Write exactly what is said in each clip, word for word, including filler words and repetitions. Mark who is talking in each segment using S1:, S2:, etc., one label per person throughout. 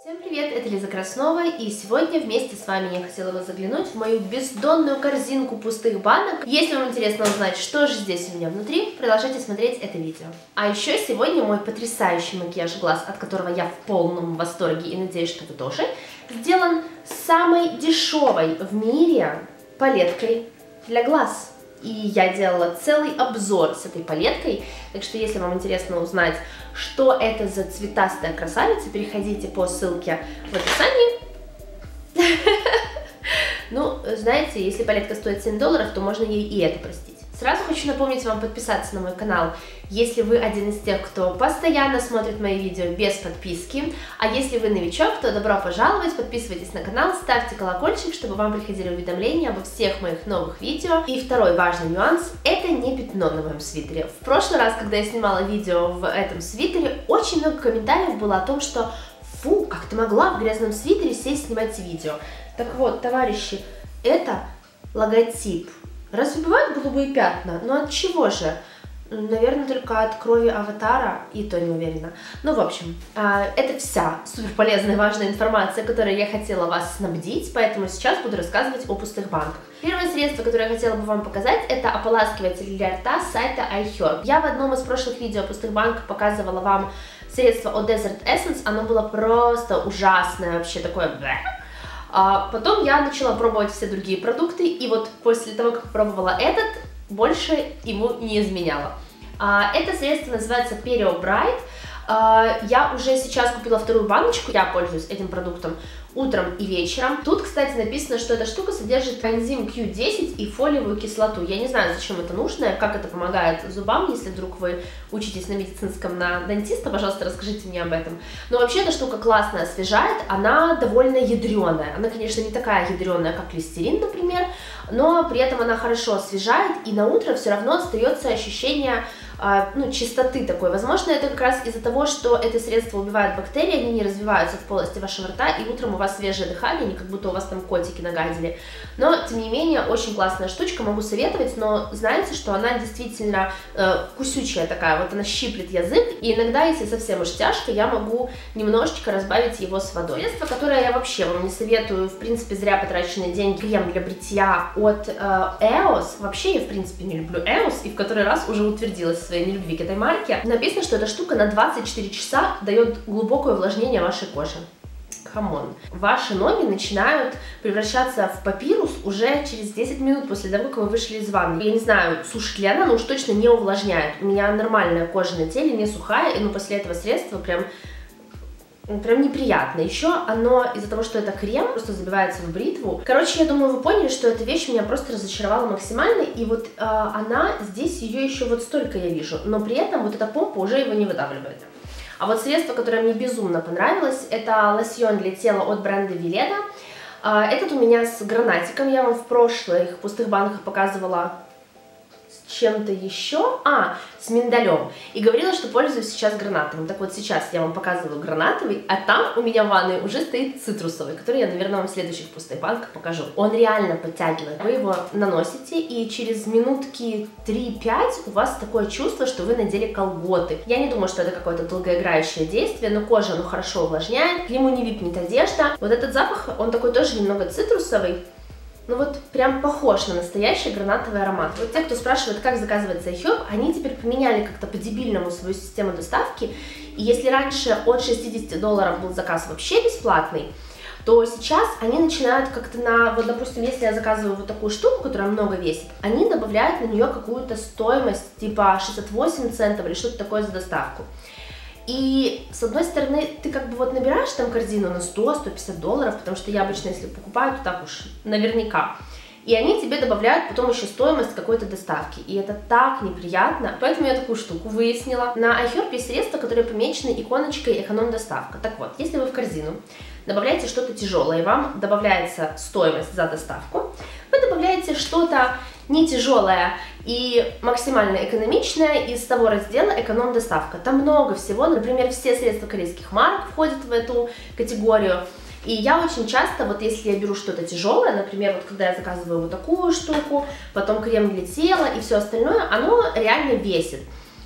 S1: Всем привет, это Лиза Краснова, и сегодня вместе с вами я хотела бы заглянуть в мою бездонную корзинку пустых банок. Если вам интересно узнать, что же здесь у меня внутри, продолжайте смотреть это видео. А еще сегодня мой потрясающий макияж глаз, от которого я в полном восторге и надеюсь, что вы тоже, сделан самой дешевой в мире палеткой для глаз. И я делала целый обзор с этой палеткой, так что если вам интересно узнать, что это за цветастая красавица, переходите по ссылке в описании. Ну, знаете, если палетка стоит семь долларов, то можно ей и это простить. Сразу хочу напомнить вам подписаться на мой канал, если вы один из тех, кто постоянно смотрит мои видео без подписки. А если вы новичок, то добро пожаловать, подписывайтесь на канал, ставьте колокольчик, чтобы вам приходили уведомления обо всех моих новых видео. И второй важный нюанс – это не пятно на моем свитере. В прошлый раз, когда я снимала видео в этом свитере, очень много комментариев было о том, что «Фу, как ты могла в грязном свитере сесть снимать видео?» Так вот, товарищи, это логотип. Разве бывают голубые пятна? Ну от чего же? Наверное, только от крови аватара, и то не уверена. Ну, в общем, это вся супер полезная и важная информация, которой я хотела вас снабдить, поэтому сейчас буду рассказывать о пустых банках. Первое средство, которое я хотела бы вам показать, это ополаскиватель для рта с сайта iHerb. Я в одном из прошлых видео о пустых банках показывала вам средство от Desert Essence, оно было просто ужасное, вообще такое... А потом я начала пробовать все другие продукты, и вот после того, как пробовала этот, больше ему не изменяла. А, это средство называется Perio Bright. А, я уже сейчас купила вторую баночку, я пользуюсь этим продуктом утром и вечером. Тут, кстати, написано, что эта штука содержит энзим кью десять и фолиевую кислоту. Я не знаю, зачем это нужно, как это помогает зубам, если вдруг вы учитесь на медицинском на дантиста, пожалуйста, расскажите мне об этом. Но вообще эта штука классно освежает, она довольно ядреная. Она, конечно, не такая ядреная, как листерин, например, но при этом она хорошо освежает, и на утро все равно остается ощущение ну, чистоты такой. Возможно, это как раз из-за того, что это средство убивает бактерии, они не развиваются в полости вашего рта, и утром у вас свежее дыхание, не как будто у вас там котики нагадили. Но, тем не менее, очень классная штучка, могу советовать, но знаете, что она действительно э, кусючая такая, вот она щиплет язык, и иногда, если совсем уж тяжко, я могу немножечко разбавить его с водой. Средство, которое я вообще вам не советую, в принципе, зря потраченные деньги, крем для бритья от э, Eos. Вообще, я, в принципе, не люблю Eos, и в который раз уже утвердилась своей нелюбви к этой марке. Написано, что эта штука на двадцать четыре часа дает глубокое увлажнение вашей кожи. Камон. Ваши ноги начинают превращаться в папирус уже через десять минут после того, как вы вышли из ванны. Я не знаю, сушит ли она, но уж точно не увлажняет. У меня нормальная кожа на теле, не сухая, и ну после этого средства прям... Прям неприятно. Еще оно, из-за того, что это крем, просто забивается в бритву. Короче, я думаю, вы поняли, что эта вещь меня просто разочаровала максимально. И вот э, она, здесь ее еще вот столько я вижу. Но при этом вот эта помпа уже его не выдавливает. А вот средство, которое мне безумно понравилось, это лосьон для тела от бренда Веледа. Э, этот у меня с гранатиком. Я вам в прошлых пустых банках показывала чем-то еще, а, с миндалем, и говорила, что пользуюсь сейчас гранатовым. Так вот, сейчас я вам показываю гранатовый, а там у меня в ванной уже стоит цитрусовый, который я, наверное, вам в следующих пустых банках покажу. Он реально подтягивает. Вы его наносите, и через минутки три-пять у вас такое чувство, что вы надели колготы. Я не думаю, что это какое-то долгоиграющее действие, но кожа, оно хорошо увлажняет, к нему не липнет одежда. Вот этот запах, он такой тоже немного цитрусовый. Ну вот прям похож на настоящий гранатовый аромат. Вот те, кто спрашивает, как заказывается iHerb, они теперь поменяли как-то по-дебильному свою систему доставки. И если раньше от шестидесяти долларов был заказ вообще бесплатный, то сейчас они начинают как-то на... Вот, допустим, если я заказываю вот такую штуку, которая много весит, они добавляют на нее какую-то стоимость, типа шестьдесят восемь центов или что-то такое за доставку. И, с одной стороны, ты как бы вот набираешь там корзину на сто — сто пятьдесят долларов, потому что я обычно, если покупаю, то так уж наверняка. И они тебе добавляют потом еще стоимость какой-то доставки. И это так неприятно. Поэтому я такую штуку выяснила. На iHerb есть средства, которые помечены иконочкой «Эконом-доставка». Так вот, если вы в корзину добавляете что-то тяжелое, и вам добавляется стоимость за доставку, вы добавляете что-то не тяжелое и максимально экономичное из того раздела «Эконом-доставка». Там много всего, например, все средства корейских марок входят в эту категорию. И я очень часто, вот если я беру что-то тяжелое, например, вот когда я заказываю вот такую штуку, потом крем для тела и все остальное, оно реально весит.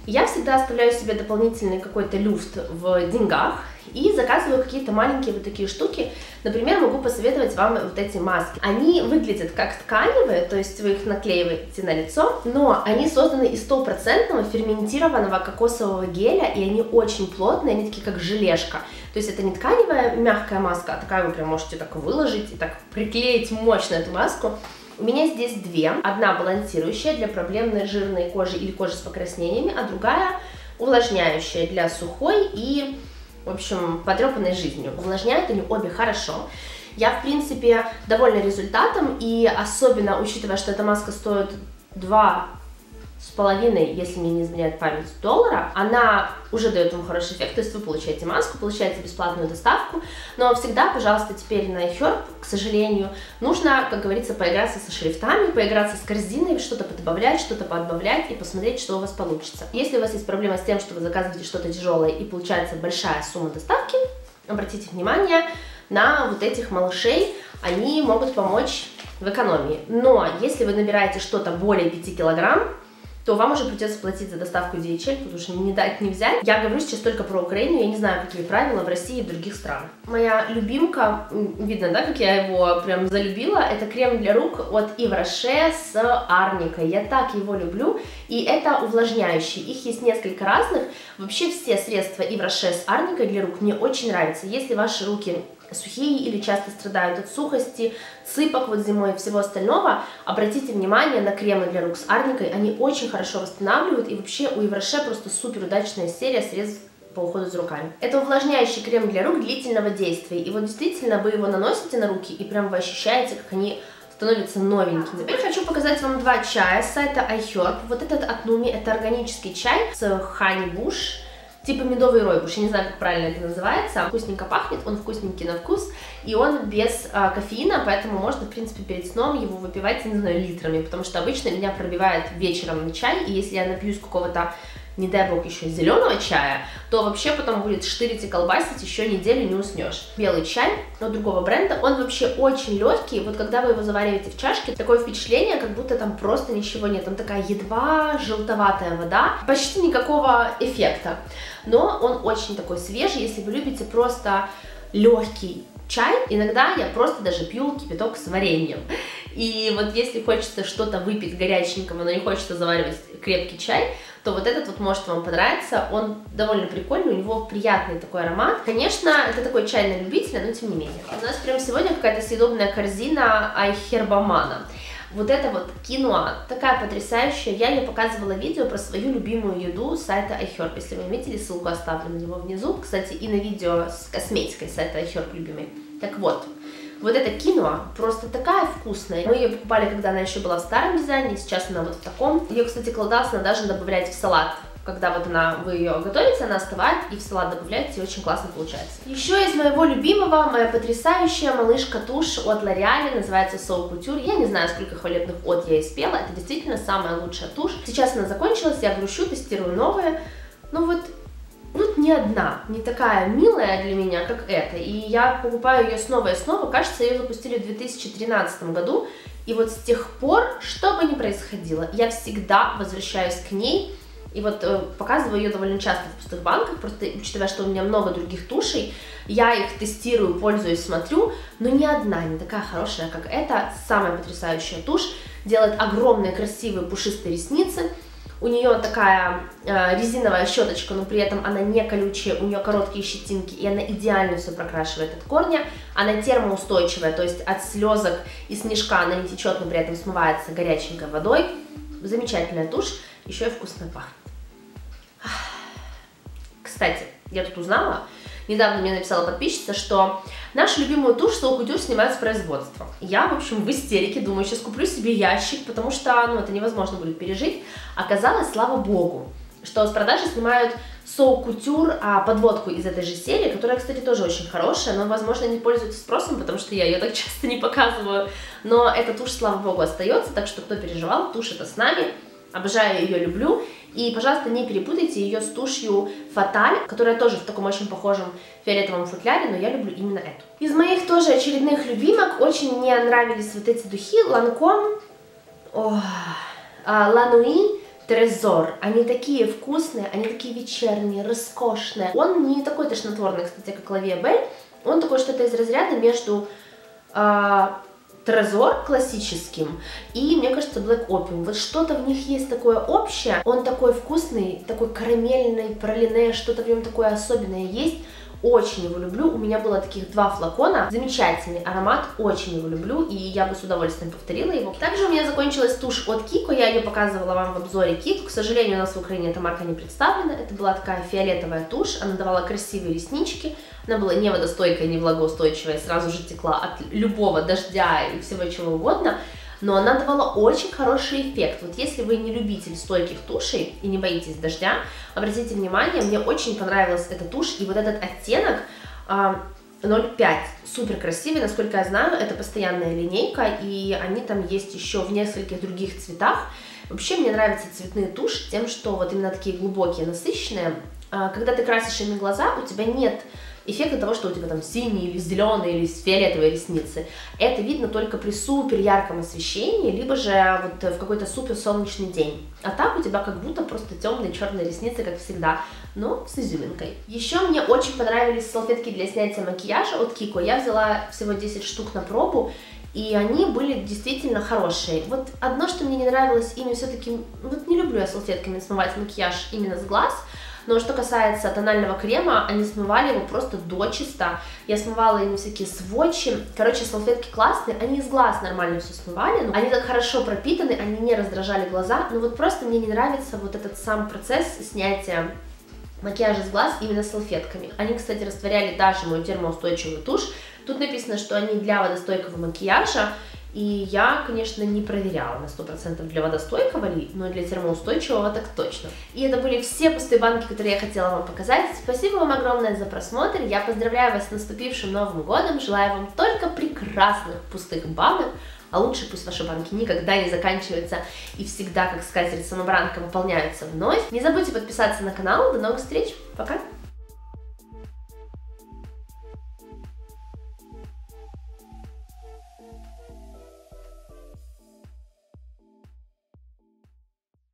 S1: Я всегда оставляю себе дополнительный какой-то люфт в деньгах и заказываю какие-то маленькие вот такие штуки. Например, могу посоветовать вам вот эти маски. Они выглядят как тканевые, то есть вы их наклеиваете на лицо, но они созданы из стопроцентного ферментированного кокосового геля, и они очень плотные, они такие как желешка. То есть это не тканевая мягкая маска, а такая вы прям можете так выложить и так приклеить мощно эту маску. У меня здесь две. Одна балансирующая для проблемной жирной кожи или кожи с покраснениями, а другая увлажняющая для сухой и, в общем, потрепанной жизнью. Увлажняют они обе хорошо. Я, в принципе, довольна результатом, и особенно учитывая, что эта маска стоит два с половиной, если мне не изменяет память, доллара, она уже дает вам хороший эффект, то есть вы получаете маску, получаете бесплатную доставку, но всегда, пожалуйста, теперь на iHerb, к сожалению, нужно, как говорится, поиграться со шрифтами, поиграться с корзиной, что-то подобавлять, что-то подбавлять и посмотреть, что у вас получится. Если у вас есть проблема с тем, что вы заказываете что-то тяжелое и получается большая сумма доставки, обратите внимание на вот этих малышей, они могут помочь в экономии. Но если вы набираете что-то более пяти килограмм, то вам уже придется платить за доставку ди эйч эл, потому что не дать, не взять. Я говорю сейчас только про Украину, я не знаю, какие правила в России и в других странах. Моя любимка, видно, да, как я его прям залюбила, это крем для рук от Yves Rocher с арникой. Я так его люблю, и это увлажняющий. Их есть несколько разных. Вообще все средства Yves Rocher с арникой для рук мне очень нравятся. Если ваши руки сухие или часто страдают от сухости, сыпок вот зимой и всего остального, обратите внимание на кремы для рук с арникой, они очень хорошо восстанавливают, и вообще у Yves Rocher просто супер удачная серия средств по уходу за руками. Это увлажняющий крем для рук длительного действия, и вот действительно вы его наносите на руки, и прям вы ощущаете, как они становятся новенькими. Теперь хочу показать вам два чая с сайта iHerb. Вот этот от Numi, это органический чай с Honey Bush, типа медовый ройбуш, я не знаю, как правильно это называется. Вкусненько пахнет, он вкусненький на вкус, и он без а, кофеина, поэтому можно, в принципе, перед сном его выпивать, я не знаю, литрами, потому что обычно меня пробивает вечером на чай, и если я напьюсь какого-то, не дай бог, еще зеленого чая, то вообще потом будет штырить и колбасить, еще неделю не уснешь. Белый чай от другого бренда, он вообще очень легкий, вот когда вы его завариваете в чашке, такое впечатление, как будто там просто ничего нет, там такая едва желтоватая вода, почти никакого эффекта, но он очень такой свежий, если вы любите просто легкий чай, иногда я просто даже пью кипяток с вареньем. И вот если хочется что-то выпить горяченького, но не хочется заваривать крепкий чай, то вот этот вот может вам понравиться, он довольно прикольный, у него приятный такой аромат. Конечно, это такой чай на любителя, но тем не менее. У нас прям сегодня какая-то съедобная корзина iHerbamana. Вот это вот киноа, такая потрясающая. Я ей показывала видео про свою любимую еду с сайта iHerb. Если вы не видели, ссылку оставлю на него внизу. Кстати, и на видео с косметикой сайта iHerb любимой. Так вот, вот эта киноа просто такая вкусная. Мы ее покупали, когда она еще была в старом дизайне, сейчас она вот в таком. Ее, кстати, классно даже добавлять в салат. Когда вот она, вы ее готовите, она остывает, и в салат добавляете, и очень классно получается. Еще из моего любимого, моя потрясающая малышка тушь от L'Oreal, называется So Couture. Я не знаю, сколько хвалебных от я испела, это действительно самая лучшая тушь. Сейчас она закончилась, я грущу, тестирую новые. Ну вот, ну ни одна не такая милая для меня, как эта. И я покупаю ее снова и снова. Кажется, ее запустили в две тысячи тринадцатом году. И вот с тех пор, что бы ни происходило, я всегда возвращаюсь к ней. И вот э, показываю ее довольно часто в пустых банках, просто учитывая, что у меня много других тушей, я их тестирую, пользуюсь, смотрю, но ни одна не такая хорошая, как эта. Самая потрясающая тушь, делает огромные красивые пушистые ресницы. У нее такая э, резиновая щеточка, но при этом она не колючая, у нее короткие щетинки, и она идеально все прокрашивает от корня. Она термоустойчивая, то есть от слезок и снежка она не течет, но при этом смывается горяченькой водой. Замечательная тушь, еще и вкусно пахнет. Кстати, я тут узнала, недавно мне написала подписчица, что нашу любимую тушь So Couture снимают с производства. Я, в общем, в истерике, думаю, сейчас куплю себе ящик, потому что, ну, это невозможно будет пережить. Оказалось, слава богу, что с продажи снимают So Couture а, подводку из этой же серии, которая, кстати, тоже очень хорошая, но, возможно, не пользуется спросом, потому что я ее так часто не показываю. Но эта тушь, слава богу, остается, так что кто переживал, тушь это с нами. Обожаю ее, люблю. И, пожалуйста, не перепутайте ее с тушью Fatal, которая тоже в таком очень похожем фиолетовом футляре, но я люблю именно эту. Из моих тоже очередных любимок очень мне нравились вот эти духи Lancome La Nuit Трезор. Они такие вкусные, они такие вечерние, роскошные. Он не такой тошнотворный, кстати, как La Vie Belle. Он такой что-то из разряда между э, Трезор классическим и, мне кажется, Black Opium. Вот что-то в них есть такое общее. Он такой вкусный, такой карамельный, пролине, что-то в нем такое особенное есть. Очень его люблю, у меня было таких два флакона, замечательный аромат, очень его люблю, и я бы с удовольствием повторила его. Также у меня закончилась тушь от Kiko, я ее показывала вам в обзоре Kiko, к сожалению, у нас в Украине эта марка не представлена, это была такая фиолетовая тушь, она давала красивые реснички, она была не водостойкая, не влагоустойчивая, сразу же текла от любого дождя и всего чего угодно. Но она давала очень хороший эффект. Вот если вы не любитель стойких тушей и не боитесь дождя, обратите внимание, мне очень понравилась эта тушь, и вот этот оттенок ноль пять, супер красивый, насколько я знаю, это постоянная линейка, и они там есть еще в нескольких других цветах. Вообще мне нравятся цветные туши тем, что вот именно такие глубокие, насыщенные. Когда ты красишь ими глаза, у тебя нет эффекта того, что у тебя там синие или зеленые или фиолетовые ресницы. Это видно только при супер ярком освещении, либо же вот в какой-то супер солнечный день. А так у тебя как будто просто темные черные ресницы, как всегда, но с изюминкой. Еще мне очень понравились салфетки для снятия макияжа от Kiko. Я взяла всего десять штук на пробу, и они были действительно хорошие. Вот одно, что мне не нравилось ими, все-таки, вот не люблю я салфетками смывать макияж именно с глаз. Но что касается тонального крема, они смывали его просто дочисто. Я смывала ими всякие сводчи. Короче, салфетки классные, они из глаз нормально все смывали. Но они так хорошо пропитаны, они не раздражали глаза. Но вот просто мне не нравится вот этот сам процесс снятия макияжа с глаз именно салфетками. Они, кстати, растворяли даже мою термоустойчивую тушь. Тут написано, что они для водостойкого макияжа. И я, конечно, не проверяла на сто процентов для водостойкого ли, но для термоустойчивого так точно. И это были все пустые банки, которые я хотела вам показать. Спасибо вам огромное за просмотр. Я поздравляю вас с наступившим Новым годом. Желаю вам только прекрасных пустых банок. А лучше пусть ваши банки никогда не заканчиваются и всегда, как скатерть самобранка, выполняются вновь. Не забудьте подписаться на канал. До новых встреч. Пока!